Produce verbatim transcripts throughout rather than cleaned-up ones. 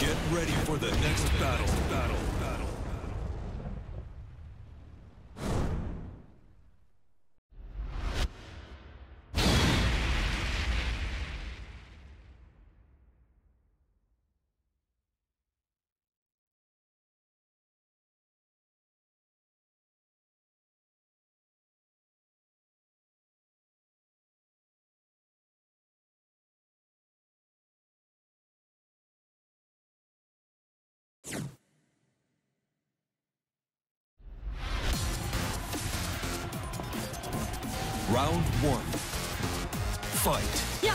Get ready for the next battle. Battle. Battle. Round one. Fight. Yeah.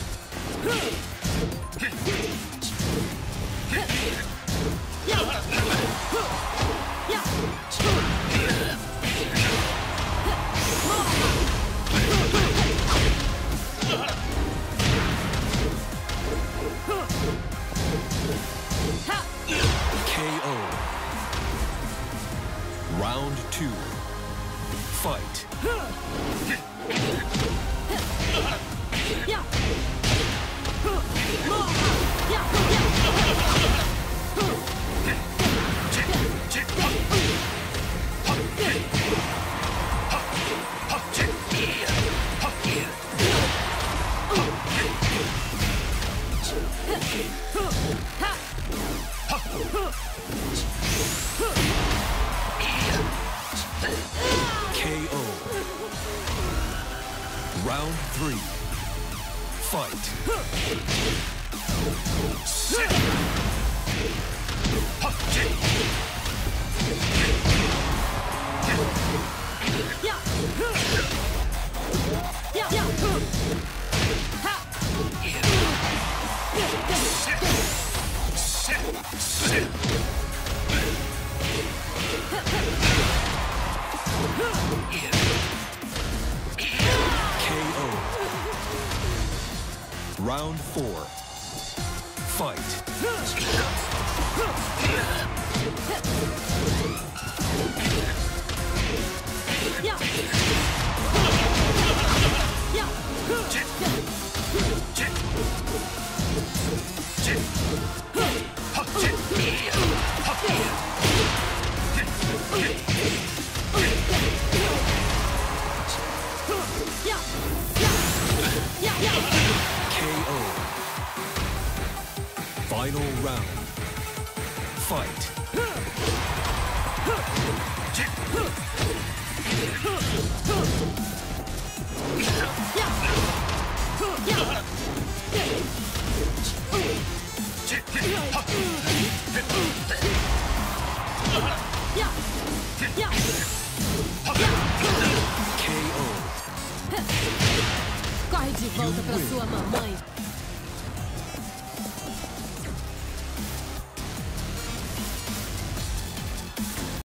K O. Round two. Fight. K O. Round three. Fight. K O. Round four. Fight. K O. Final round. Fight. Corre de volta pra sua mamãe.